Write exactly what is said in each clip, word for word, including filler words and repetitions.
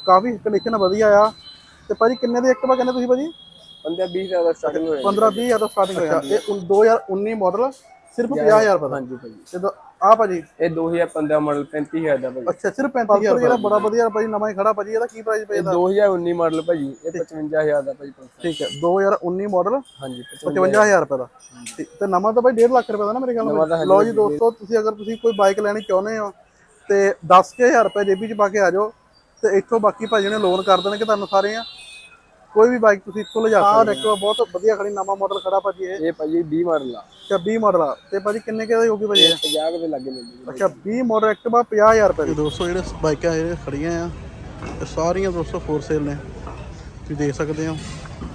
काफ़ी कंडीशन वधिया आ। ते भाजी किन्ने दी एक्टिवा कहने तुसीं भाजी? पंद्रह बीस हज़ार स्टार्टिंग हो पंद्रह बीस हज़ार स्टार्टिंग होया। ये दो हज़ार उन्नीस मॉडल सिर्फ पचास हज़ार रुपये दा। हाँ जी भाजी। ते आ भाजी ये दो हज़ार पंद्रह मॉडल पैंतीस हज़ार दा भाजी। अच्छा सिर्फ पैंतीस हज़ार रुपये बड़ा वधिया भाजी नवां ही खड़ा भाजी। ਇਹਦਾ ਕੀ प्राइस ये पेदा? दो हज़ार उन्नीस मॉडल भाजी। ये पचवंजा हज़ार दा भाजी। ठीक है दो हज़ार उन्नीस मॉडल हाँ जी पचवंजा हज़ार रुपये दा। ਤੇ ਨਵਾਂ ਤਾਂ ਬਾਈ डेढ़ ਲੱਖ ਰੁਪਏ ਦਾ ਨਾ ਮੇਰੇ ਖਿਆਲ ਨਾਲ। ਲਓ ਜੀ ਦੋਸਤੋ ਤੁਸੀਂ ਅਗਰ ਤੁਸੀਂ ਕੋਈ ਬਾਈਕ ਲੈਣੀ ਚਾਹੁੰਦੇ ਹੋ ਤੇ दस हज़ार ਰੁਪਏ ਜੇਬੀ 'ਚ ਪਾ ਕੇ ਆ ਜਾਓ ਤੇ ਇੱਥੋਂ ਬਾਕੀ ਭਾਜੀ ਨੇ ਲੋਨ ਕਰ ਦੇਣਗੇ ਤੁਹਾਨੂੰ ਸਾਰੇ ਆ। ਕੋਈ ਵੀ ਬਾਈਕ ਤੁਸੀਂ ਇੱਥੋਂ ਲਿਜਾ ਸਕਦੇ ਹੋ। ਦੇਖੋ ਬਹੁਤ ਵਧੀਆ ਖੜੀ ਨਵਾਂ ਮਾਡਲ ਖੜਾ ਭਾਜੀ ਇਹ। ਇਹ ਭਾਜੀ बीस ਮਾਡਲ ਆ। ਅੱਛਾ बीस ਮਾਡਲ ਆ ਤੇ ਭਾਜੀ ਕਿੰਨੇ ਕਿਹਦੀ ਹੋਊਗੀ ਭਾਜੀ? पचास ਦੇ ਲੱਗੇ ਮਿਲਦੀ। ਅੱਛਾ बीस ਮਾਡਲ ਐਕਟਿਵਾ पचास हज़ार ਰੁਪਏ ਦੀ। ਦੋਸਤੋ ਜਿਹੜੇ ਬਾਈਕਾਂ ਇਹ ਖੜੀਆਂ ਆ ਇਹ ਸਾਰੀਆਂ ਦੋਸਤੋ ਫੋਰ ਸੇਲ ਨੇ ਤੁਸੀਂ ਦੇਖ ਸਕਦੇ ਹੋ।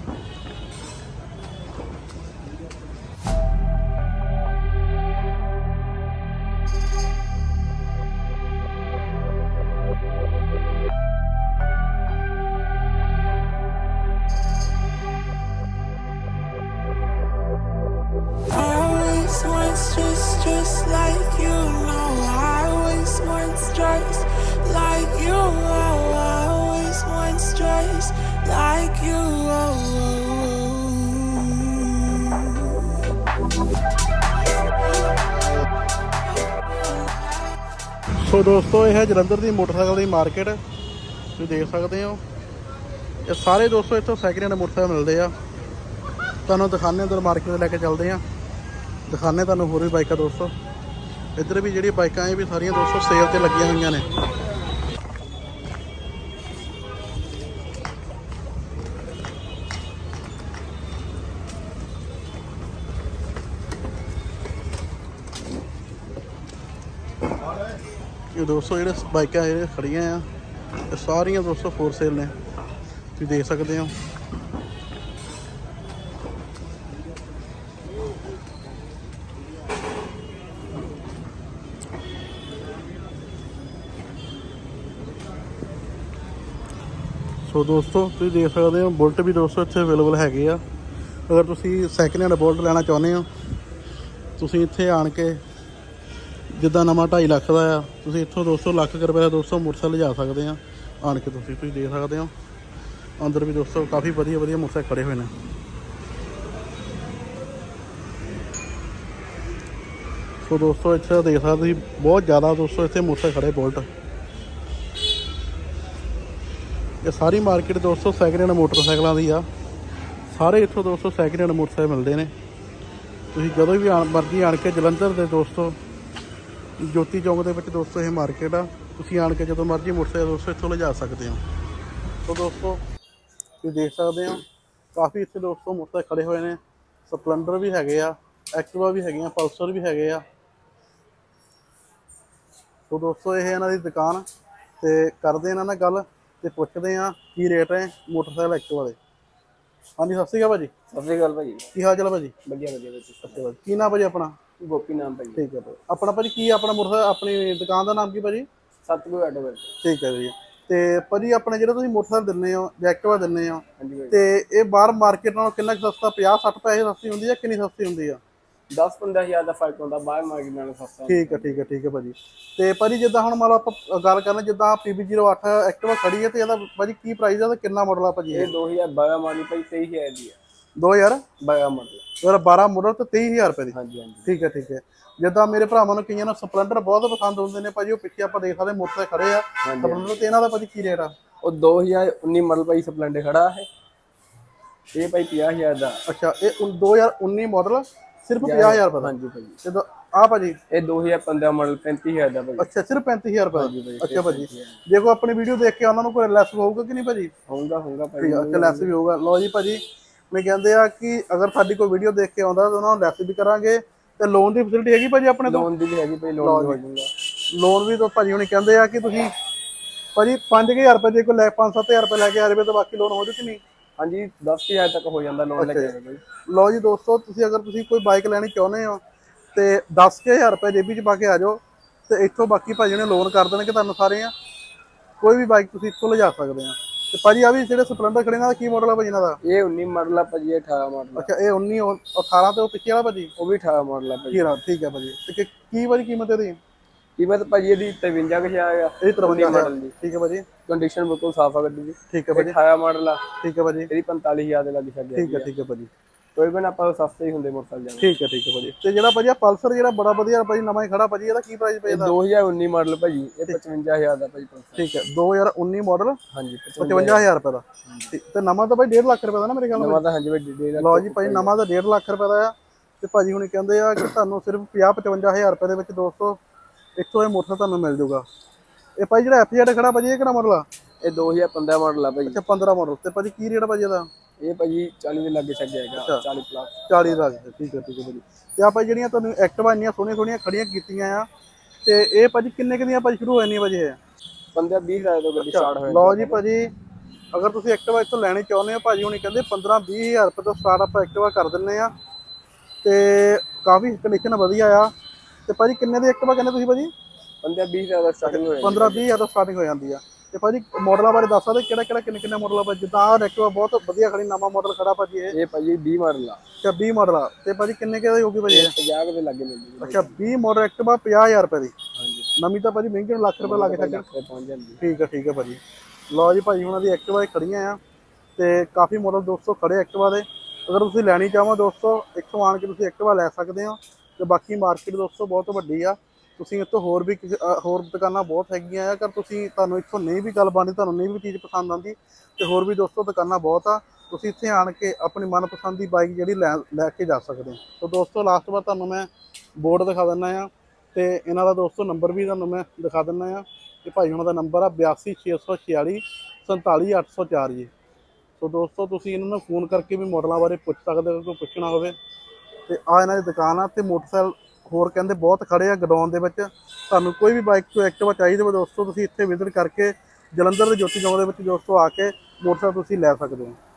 Just, just like you know, I always want stress like you. Oh, I always want stress like you. ਸੋ ਦੋਸਤੋ ਇਹ ਹੈ ਜਲੰਧਰ ਦੀ ਮੋਟਰਸਾਈਕਲ ਦੀ ਮਾਰਕੀਟ ਤੁਸੀਂ ਦੇਖ ਸਕਦੇ ਹੋ। ਇਹ ਸਾਰੇ ਦੋਸਤੋ ਇੱਥੋਂ ਸੈਕਿੰਡ ਹੈਂਡ ਮੋਟਰਸਾਈਕਲ ਮਿਲਦੇ ਆ। ਤੁਹਾਨੂੰ ਦਿਖਾਉਂਦੇ ਅੰਦਰ ਮਾਰਕੀਟ ਲੈ ਕੇ ਚੱਲਦੇ ਆ ਦਿਖਾਣੇ ਤੁਹਾਨੂੰ ਹੋਰ ਵੀ ਬਾਈਕਾਂ ਦੋਸਤੋ। ਇੱਧਰ ਵੀ ਜਿਹੜੀ ਬਾਈਕਾਂ ਇਹ ਵੀ ਸਾਰੀਆਂ ਦੋਸਤੋ ਸੇਲ ਤੇ ਲੱਗੀਆਂ ਹੋਈਆਂ ਨੇ। ਇਹ ਦੋਸਤੋ ਜਿਹੜੇ ਬਾਈਕਾਂ ਇਹ ਖੜੀਆਂ ਆ ਇਹ ਸਾਰੀਆਂ ਦੋਸਤੋ ਫੋਰ ਸੇਲ ਨੇ ਤੁਸੀਂ ਦੇਖ ਸਕਦੇ ਹੋ। ਸੋ ਦੋਸਤੋ ਤੁਸੀਂ ਦੇਖ ਸਕਦੇ ਹੋ ਬੁਲਟ ਵੀ ਦੋਸਤੋ ਇੱਥੇ ਅਵੇਲੇਬਲ ਹੈਗੇ ਆ। ਅਗਰ ਤੁਸੀਂ ਸੈਕਿੰਡ ਹੈਂਡ ਬੁਲਟ ਲੈਣਾ ਚਾਹੁੰਦੇ ਹੋ ਤੁਸੀਂ ਇੱਥੇ ਆਣ ਕੇ ਜਿੱਦਾਂ ਨਵਾਂ ਢਾਈ ਲੱਖ ਦਾ ਆ ਤੁਸੀਂ ਇੱਥੋਂ ਦੋਸਤੋ ਲੱਖ ਰੁਪਏ ਦਾ ਦੋਸਤੋ ਮੋਟਰਸਾਈਕਲ ਲਿਜਾ ਸਕਦੇ ਆ ਆਣ ਕੇ। ਤੁਸੀਂ ਤੁਸੀਂ ਦੇਖ ਸਕਦੇ ਹੋ ਅੰਦਰ ਵੀ ਦੋਸਤੋ ਕਾਫੀ ਵਧੀਆ ਵਧੀਆ ਮੋਟਰਸਾਈਕਲ ਖੜੇ ਹੋਏ ਨੇ। ਸੋ ਦੋਸਤੋ ਇੱਥੇ ਦੇਖ ਸਕਦੇ ਤੁਸੀਂ ਬਹੁਤ ਜ਼ਿਆਦਾ ਦੋਸਤੋ ਇੱਥੇ ਮੋਟਰਸਾਈਕਲ ਖੜੇ ਬੁਲਟ। ਇਹ ਸਾਰੀ ਮਾਰਕੀਟ ਦੋਸਤੋ ਸੈਕਿੰਡ ਹੈਂਡ ਮੋਟਰਸਾਈਕਲਾਂ ਦੀ ਆ। ਸਾਰੇ ਇੱਥੋਂ ਦੋਸਤੋ ਸੈਕਿੰਡ ਹੈਂਡ ਮੋਟਰਸਾਈਕਲ ਮਿਲਦੇ ਨੇ। ਤੁਸੀਂ ਜਦੋਂ ਵੀ ਆਣ ਮਰਜ਼ੀ ਆਣ ਕੇ ਜਲੰਧਰ ਦੇ ਦੋਸਤੋ ਜੋਤੀ ਚੌਂਕ ਦੇ ਵਿੱਚ ਦੋਸਤੋ ਇਹ ਮਾਰਕੀਟ ਆ। ਤੁਸੀਂ ਆਣ ਕੇ ਜਦੋਂ ਮਰਜ਼ੀ ਮੋਟਰਸਾਈਕਲ ਦੋਸਤੋ ਇੱਥੋਂ ਲਿਜਾ ਸਕਦੇ ਹੋ। ਸੋ ਦੋਸਤੋ ਤੁਸੀਂ ਦੇਖ ਸਕਦੇ ਹੋ ਕਾਫੀ ਇੱਥੇ ਦੋਸਤੋ ਮੋਟਰਸਾਈਕਲ ਖੜੇ ਹੋਏ ਨੇ। ਸਪਲੈਂਡਰ ਵੀ ਹੈਗੇ ਆ, ਐਕਟਿਵਾ ਵੀ ਹੈਗੀਆਂ, ਪਲਸਰ ਵੀ ਹੈਗੇ ਆ। ਸੋ ਦੋਸਤੋ ਇਹ ਇਹਨਾਂ ਦੀ ਦੁਕਾਨ ਤੇ ਕਰਦੇ ਇਹਨਾਂ ਨਾਲ ਗੱਲ ਤੇ ਪੁੱਛਦੇ ਆ ਕੀ ਰੇਟ ਹੈ ਮੋਟਰਸਾਈਕਲ ਐਕਟਿਵਾ ਦੇ। ਹਾਂਜੀ ਸਤਿ ਸ਼੍ਰੀ ਅਕਾਲ ਭਾਜੀ। ਸਤਿ ਸ਼੍ਰੀ ਅਕਾਲ ਭਾਜੀ। ਕੀ ਹਾਲ ਚਾਲ ਭਾਜੀ? ਵਧੀਆ ਵਧੀਆ ਭਾਜੀ। ਅੱਛਾ ਭਾਜੀ ਕੀ ਨਾਮ ਭਾਜੀ ਆਪਣਾ? ਗੋਪੀ ਨਾਮ ਭਾਜੀ। ਠੀਕ ਹੈ ਭਾਜੀ। ਆਪਣਾ ਭਾਜੀ ਕੀ ਆਪਣਾ ਮੋਟਰਸਾਈਕਲ ਆਪਣੀ ਦੁਕਾਨ ਦਾ ਨਾਮ ਕੀ ਭਾਜੀ? ਸਤਿਗੁਰੂ ਆਟੋ। ਠੀਕ ਹੈ ਜੀ। ਤੇ ਭਾਜੀ ਆਪਣੇ ਜਿਹੜੇ ਤੁਸੀਂ ਮੋਟਰਸਾਈਕਲ ਦਿੰਦੇ ਹੋ ਜਾਂ ਐਕਟਿਵਾ ਦਿੰਦੇ ਹੋ ਹਾਂਜੀ ਤੇ ਇਹ ਬਾਹਰ ਮਾਰਕੀਟ ਨਾਲੋਂ ਕਿੰਨਾ ਕੁ ਸਸਤਾ ਪੰਜਾਹ ਸੱਠ ਪੈਸੇ ਸਸਤੀ ਹੁੰਦੀ ਹੈ ਕਿੰਨੀ ਸਸਤੀ ਹੁੰਦੀ ਆ? दस पंद्रह हज़ार ਦਾ ਫਰਕ ਹੁੰਦਾ ਬਾਹਰ ਮਾਰਕੀਟ ਨਾਲੋਂ ਸਸਤਾ। ਠੀਕ ਹੈ ਠੀਕ ਹੈ ਠੀਕ ਹੈ ਭਾਜੀ। ਤੇ ਭਾਜੀ ਜਿੱਦਾਂ ਹੁਣ ਮੰਨ ਲਓ ਆਪਾਂ ਗੱਲ ਕਰਨਾ ਜਿੱਦਾਂ ਪੀ ਬੀ ਜ਼ੀਰੋ ਅੱਠ ਐਕਟਿਵਾ ਖੜੀ ਹੈ ਤੇ ਇਹਦਾ ਭਾਜੀ ਕੀ ਪ੍ਰਾਈਸ ਆ ਤੇ ਕਿੰਨਾ ਮਾਡਲ ਆ ਭਾਜੀ? ਇਹ ਦੋ ਹਜ਼ਾਰ ਬਾਰਾਂ ਮਾਡਲ ਭਾਜੀ तेईस हज़ार ਦੀ ਹੈ। ਦੋ ਹਜ਼ਾਰ ਬਾਰਾਂ ਮਾਡਲ ਦੋ ਹਜ਼ਾਰ ਬਾਰਾਂ ਮਾਡਲ ਤੇ तेईस हज़ार ਰੁਪਏ ਦੀ। ਹਾਂਜੀ ਹਾਂਜੀ ਠੀਕ ਹੈ ਠੀਕ ਹੈ। ਜਿੱਦਾਂ ਮੇਰੇ ਭਰਾਵਾਂ ਨੂੰ ਕਈਆਂ ਨੂੰ ਸਪਲੈਂਡਰ ਬਹੁਤ ਪਸੰਦ ਹੁੰਦੇ ਨੇ ਭਾਜੀ ਉਹ ਪਿੱਛੇ ਆਪਾਂ ਦੇਖ ਸਕਦੇ ਮੋਟਰਸਾਈਕਲ ਖੜੇ ਆ ਸਪਲੈਂਡਰ ਤੇ ਇਹਨਾਂ ਦਾ ਭਾਜੀ ਕੀ ਰੇਟ ਆ? ਉਹ ਦੋ ਹਜ਼ਾਰ उन्नीस ਮਾਡਲ ਭਾਜੀ ਸਪਲੈਂਡਰ ਖੜਾ ਹੈ ਇਹ ਭਾਈ ਪੰਜਾਹ ਹਜ਼ਾਰ ਦਾ। ਅੱਛਾ ਇਹ ਦੋ ਹਜ਼ਾਰ ਉੱਨੀ ਮਾਡਲ ਸਿਰਫ ਪੰਜਾਹ ਹਜ਼ਾਰ ਰੁਪਏ ਦਾ। ਹਾਂਜੀ ਭਾਜੀ। ਜਦੋਂ ਆ ਭਾਜੀ ਇਹ ਦੋ ਹਜ਼ਾਰ ਪੰਦਰਾਂ ਮਾਡਲ पैंतीस हज़ार ਦਾ ਭਾਜੀ। ਅੱਛਾ ਸਿਰਫ पैंतीस हज़ार ਰੁਪਏ। ਅੱਛਾ ਭਾਜੀ ਜੇ ਕੋਈ ਆਪਣੀ ਵੀਡੀਓ ਦੇਖ ਕੇ ਉਹਨਾਂ ਨੂੰ ਕੋਈ ਲੈਸ ਹੋਊਗਾ ਕਿ ਨਹੀਂ ਭਾਜੀ? ਹੋਊਗਾ ਹੋਊਗਾ ਭਾਜੀ। ਅੱਛਾ ਲੈਸ ਵੀ ਹੋਊਗਾ। ਲਓ ਜੀ ਭਾਜੀ ਮੈਂ ਕਹਿੰਦੇ ਆ ਕਿ ਅਗਰ ਸਾਡੀ ਕੋਈ ਵੀਡੀਓ ਦੇਖ ਕੇ ਆਉਂਦਾ ਤਾਂ ਉਹਨਾਂ ਨੂੰ ਲੈਸ ਵੀ ਕਰਾਂਗੇ ਤੇ ਲੋਨ ਦੀ ਫੈਸਿਲਿਟੀ ਹੈਗੀ ਭਾਜੀ ਆਪਣੇ ਤੋਂ? ਲੋਨ ਦੀ ਵੀ ਹੈਗੀ ਭਾਈ ਲੋਨ ਵੀ ਹੋ ਜਾਊਗਾ। ਲੋਨ ਵੀ ਤਾਂ ਭਾਜੀ ਹੁਣੀ ਕਹਿੰਦੇ ਆ ਕਿ ਤੁਸੀਂ ਭਾਜੀ ਪੰਜ ਹਜ਼ਾਰ ਰੁਪਏ ਜੇ ਕੋਈ ਲੈ ਪੰਜ ਸੱਤ ਹਜ਼ਾਰ ਰੁਪਏ ਲੈ ਕੇ ਆ ਜਾਵੇ ਤਾਂ ਬਾਕੀ ਲੋਨ ਹੋ ਜੂ ਕਿ ਨਹੀਂ? ਹਾਂਜੀ दस हज़ार ਤੱਕ ਹੋ ਜਾਂਦਾ ਲੋਨ ਲੈ ਕੇ। ਲਓ ਜੀ ਦੋਸਤੋ ਤੁਸੀਂ ਅਗਰ ਤੁਸੀਂ ਕੋਈ ਬਾਈਕ ਲੈਣੀ ਚਾਹੁੰਦੇ ਹੋ ਤੇ दस हज़ार ਰੁਪਏ ਜੇਬੀ 'ਚ ਪਾ ਕੇ ਆ ਜਾਓ ਤੇ ਇੱਥੋਂ ਬਾਕੀ ਭਾਜੀ ਨੇ ਲੋਨ ਕਰ ਦੇਣਗੇ ਤੁਹਾਨੂੰ ਸਾਰੇ ਆ। ਕੋਈ ਵੀ ਬਾਈਕ ਤੁਸੀਂ ਇੱਥੋਂ ਲਿਜਾ ਸਕਦੇ ਆ। ਤੇ ਭਾਜੀ ਆ ਵੀ ਜਿਹੜੇ ਸਪਲੈਂਡਰ ਖੜੇ ਇਹਨਾਂ ਦਾ ਕੀ ਮਾਡਲ ਆ ਭਾਜੀ ਇਹਨਾਂ ਦਾ? ਇਹ उन्नीस ਮਾਡਲ ਆ ਭਾਜੀ। ਇਹ अठारह ਮਾਡਲ। ਅੱਛਾ ਇਹ उन्नीस अठारह ਤੇ ਉਹ ਪਿੱਛੇ ਵਾਲਾ ਭਾਜੀ ਉਹ ਵੀ अठारह ਮਾਡਲ ਆ ਭਾਜੀ। ਠੀਕ ਹੈ ਭਾਜੀ। ਤੇ ਕੀ ਭਾਜੀ ਕੀਮਤ ਇਹਦੀ? कीमत भाजी ਇਹਦੀ तिरवंजा ਕੁ ਹਜ਼ਾਰ ਆ। ਇਹ ਤਰਵੰਜਾ ਮਾਡਲ ਦੀ ਠੀਕ ਹੈ ਭਾਜੀ। ਕੰਡੀਸ਼ਨ ਬਿਲਕੁਲ ਸਾਫ਼ ਆ ਗੱਡੀ ਦੀ। ਠੀਕ ਹੈ ਭਾਜੀ। ਅਠਾਰਾਂ ਮਾਡਲ ਆ। ਠੀਕ ਹੈ ਭਾਜੀ। ਇਹਦੀ ਪੰਤਾਲੀ ਹਜ਼ਾਰ ਦੇ ਲੱਗ ਛੱਡਿਆ। ਠੀਕ ਹੈ ਠੀਕ ਹੈ ਭਾਜੀ। ਕੋਈ ਵੀ ਨਾ ਆਪਾਂ ਸਸਤੇ ਹੀ ਹੁੰਦੇ ਮੋਟਰਸਾਈਕਲ। ਠੀਕ ਹੈ ਠੀਕ ਹੈ ਭਾਜੀ। ਤੇ ਜਿਹੜਾ ਭਾਜੀ ਪਲਸਰ ਜਿਹੜਾ ਬੜਾ ਵਧੀਆ ਭਾਜੀ ਨਵਾਂ ਹੀ ਖੜਾ ਭਾਜੀ, ਇਹਦਾ ਕੀ ਪ੍ਰਾਈਸ ਪਏਗਾ? ਦੋ ਹਜ਼ਾਰ ਉੱਨੀ ਮਾਡਲ ਭਾਜੀ, ਇਹ ਪਚਵੰਜਾ ਹਜ਼ਾਰ ਦਾ ਭਾਜੀ ਪਲਸਰ। ਠੀਕ ਹੈ ਦੋ ਹਜ਼ਾਰ ਉੱਨੀ ਮਾਡਲ। ਹਾਂਜੀ ਪਚਵੰਜਾ ਹਜ਼ਾਰ ਰੁਪਏ ਦਾ। ਤੇ ਨਵਾਂ ਤਾਂ ਭਾਈ ਡੇਢ ਲੱਖ ਰੁਪਏ ਦਾ ਨਾ ਮੇਰੇ ਖਿਆਲ ਨਾਲ। ਨਵਾਂ ਤਾਂ ਹਾਂਜੀ ਭਾਈ ਡੇਢ ਲੱਖ। ਲਓ ਜੀ ਭਾਈ ਨਵਾਂ ਤਾਂ ਡੇਢ ਲੱਖ ਰੁਪਏ ਦਾ ਆ। ਤੇ ਭਾਜੀ ਹੁਣੀ ਕਹਿੰਦੇ ਆ ਕਿ ਤੁਹਾਨੂੰ ਸਿਰਫ ਪੰਜਾਹ ਪਚਵੰਜਾ ਹਜ਼ਾਰ ਰੁਪਏ ਦੇ ਵਿੱਚ ਦੋਸਤੋ ਇੱਥੋਂ ਇਹ ਮੋਟਰਸਾਈਕਲ ਤੁਹਾਨੂੰ ਮਿਲ ਜਾਊਗਾ। ਇਹ ਭਾਈ ਜਿਹੜਾ ਐਫ ਜ਼ੈਡ ਖੜਾ ਭਾਜੀ ਇਹ ਕਿਹੜਾ ਮਾਡਲ ਆ? ਇਹ ਦੋ ਹਜ਼ਾਰ ਪੰਦਰਾਂ ਮਾਡਲ ਆ ਭਾਜੀ। ਅੱਛਾ ਪੰਦਰਾਂ ਮਾਡਲ। ਤੇ ਭਾਜੀ ਕੀ ਰੇਟ ਭਾਜੀ ਇਹਦਾ? ਇਹ ਭਾਜੀ ਚਾਲੀ ਦੇ ਲਾਗੇ ਛੱਡ ਜਾਏਗਾ। ਚਾਲੀ ਪਲੱਸ ਚਾਲੀ ਦਾ। ਠੀਕ ਹੈ ਠੀਕ ਹੈ ਭਾਜੀ। ਤੇ ਆਪਾਂ ਜਿਹੜੀਆਂ ਤੁਹਾਨੂੰ ਐਕਟਿਵਾ ਇੰਨੀਆਂ ਸੋਹਣੀਆਂ ਸੋਹਣੀਆਂ ਖੜੀਆਂ ਕੀਤੀਆਂ ਆ, ਤੇ ਇਹ ਭਾਜੀ ਕਿੰਨੇ ਕੁ ਦੀਆਂ ਭਾਜੀ ਸ਼ੁਰੂ ਹੋ ਜਾਂਦੀਆਂ ਭਾਜੀ? ਇਹ ਪੰਦਰਾਂ ਵੀਹ ਹਜ਼ਾਰ ਤੋਂ ਗੱਡੀ ਸਟਾਰਟ ਹੋਏ। ਲਓ ਜੀ ਭਾਜੀ ਅਗਰ ਤੁਸੀਂ ਐਕਟਿਵਾ ਇੱਥੋਂ ਲੈਣੀ ਚਾਹੁੰਦੇ ਹੋ ਭਾਜੀ ਹੁਣੀ ਕਹਿੰਦੇ ਪੰਦਰਾਂ ਵੀਹ ਹਜ਼ਾਰ ਰੁਪਏ ਤੋਂ ਸਟਾਰਟ ਆਪਾਂ ਐਕਟਿਵਾ ਕਰ ਦਿੰਦੇ ਆ। ਤੇ ਕਾਫੀ ਕੰਡੀਸ਼ਨ ਵਧੀਆ ਆ। ਤੇ ਭਾਜੀ ਕਿੰਨੇ ਦੀ ਐਕਟਿਵਾ ਕਹਿੰਦੇ ਤੁਸੀਂ ਭਾਜੀ? ਪੰਦਰਾਂ ਵੀਹ ਹਜ਼ਾਰ ਦਾ ਸਟਾਰਟਿੰਗ ਹੋਇਆ। ਪੰਦਰਾਂ ਵੀਹ ਹਜ਼ਾਰ ਤੋਂ ਸਟਾਰਟਿੰਗ ਹੋ ਜਾਂਦੀ ਆ। ਤੇ ਭਾਜੀ ਮਾਡਲਾਂ ਬਾਰੇ ਦੱਸ ਸਕਦੇ ਕਿਹੜਾ ਕਿਹੜਾ ਕਿੰਨੇ ਕਿੰਨੇ ਮਾਡਲ ਆ ਭਾਜੀ? ਜਿੱਦਾਂ ਆਹ ਐਕਟਿਵਾ ਬਹੁਤ ਵਧੀਆ ਖੜੀ ਨਵਾਂ ਮਾਡਲ ਖੜਾ ਭਾਜੀ ਇਹ। ਇਹ ਭਾਜੀ ਵੀਹ ਮਾਡਲ ਆ। ਅੱਛਾ ਵੀਹ ਮਾਡਲ ਆ। ਤੇ ਭਾਜੀ ਕਿੰਨੇ ਕਿਹਦੇ ਹੋਊਗੀ ਭਾਜੀ? ਪੰਜਾਹ ਦੇ ਲਾਗੇ ਮਿਲ ਜੂਗੀ। ਅੱਛਾ ਵੀਹ ਮਾਡਲ ਐਕਟਿਵਾ ਪੰਜਾਹ ਹਜ਼ਾਰ ਰੁਪਏ ਦੀ। ਹਾਂਜੀ ਨਵੀਂ ਤਾਂ ਭਾਜੀ ਮਹਿੰਗੀ ਨੂੰ ਲੱਖ ਰੁਪਏ ਲੱਗ ਸਕਦੇ। ਪਹੁੰਚ ਜਾਂਦੀ। ਠੀਕ ਹੈ ਠੀਕ ਹੈ ਭਾਜੀ। ਲਓ ਜੀ ਭਾਜੀ ਉਹਨਾਂ ਦੀ ਐਕਟਿਵਾ ਖੜੀਆਂ ਆ ਤੇ ਕਾਫੀ ਮਾਡਲ ਦੋਸਤੋ ਖੜੇ ਐਕਟਿਵਾ ਦੇ। ਅਗਰ ਤੁਸੀਂ ਲੈਣੀ ਚਾਹੋ ਦੋਸਤੋ ਇੱਥੋਂ ਆਣ ਕੇ ਤੁਸੀਂ ਐਕਟਿਵਾ ਲੈ ਸਕਦੇ ਹੋ। ਤੇ ਬਾਕੀ ਮਾਰਕੀਟ ਦੋਸਤੋ ਬਹੁਤ ਵੱਡੀ ਆ। ਤੁਸੀਂ ਇੱਥੋਂ ਹੋਰ ਵੀ ਹੋਰ ਦੁਕਾਨਾਂ ਬਹੁਤ ਹੈਗੀਆਂ ਆ। ਅਗਰ ਤੁਸੀਂ ਤੁਹਾਨੂੰ ਇੱਥੋਂ ਨਹੀਂ ਵੀ ਗੱਲ ਬਣਦੀ, ਤੁਹਾਨੂੰ ਨਹੀਂ ਵੀ ਚੀਜ਼ ਪਸੰਦ ਆਉਂਦੀ, ਤੇ ਹੋਰ ਵੀ ਦੋਸਤੋ ਦੁਕਾਨਾਂ ਬਹੁਤ ਆ। ਤੁਸੀਂ ਇੱਥੇ ਆਣ ਕੇ ਆਪਣੀ ਮਨਪਸੰਦ ਦੀ ਬਾਈਕ ਜਿਹੜੀ ਲੈ ਲੈ ਕੇ ਜਾ ਸਕਦੇ ਹੋ। ਤਾਂ ਦੋਸਤੋ ਲਾਸਟ ਵਾਰ ਤੁਹਾਨੂੰ ਮੈਂ ਬੋਰਡ ਦਿਖਾ ਦਿੰਦਾ ਆ ਤੇ ਇਹਨਾਂ ਦਾ ਦੋਸਤੋ ਨੰਬਰ ਵੀ ਤੁਹਾਨੂੰ ਮੈਂ ਦਿਖਾ ਦਿੰਦਾ ਆ। ਤੇ ਭਾਈ ਉਹਨਾਂ ਦਾ ਨੰਬਰ ਆ ਬਿਆਸੀ ਛੇ ਸੌ ਛਿਆਲੀ ਸੰਤਾਲੀ ਅੱਠ ਸੌ ਚਾਰ ਜੀ। ਸੋ ਦੋਸਤੋ ਤੁਸੀਂ ਇਹਨਾਂ ਨੂੰ ਫੋਨ ਕਰਕੇ ਵੀ ਮਾਡਲਾਂ ਬਾਰੇ ਪੁੱਛ ਸਕਦੇ ਹੋ, ਕੋਈ ਪੁੱਛਣਾ ਹੋਵੇ। ਤੇ ਆ ਇਹਨਾਂ ਦੀ ਦੁਕਾਨ ਆ। ਤੇ ਮੋਟਰਸਾਈਕਲ ਹੋਰ ਕਹਿੰਦੇ ਬਹੁਤ ਖੜੇ ਆ ਗਡਾਊਨ ਦੇ ਵਿੱਚ। ਤੁਹਾਨੂੰ ਕੋਈ ਵੀ ਬਾਈਕ ਤੋਂ ਐਕਟਿਵਾ ਚਾਹੀਦੀ ਹੋਵੇ ਦੋਸਤੋ ਤੁਸੀਂ ਇੱਥੇ ਵਿਜ਼ਿਟ ਕਰਕੇ ਜਲੰਧਰ ਦੇ ਜੋਤੀ ਚੌਂਕ ਦੇ ਵਿੱਚ ਦੋਸਤੋ ਆ ਕੇ ਮੋਟਰਸਾਈਕਲ ਤੁਸੀਂ ਲੈ ਸਕਦੇ ਹੋ।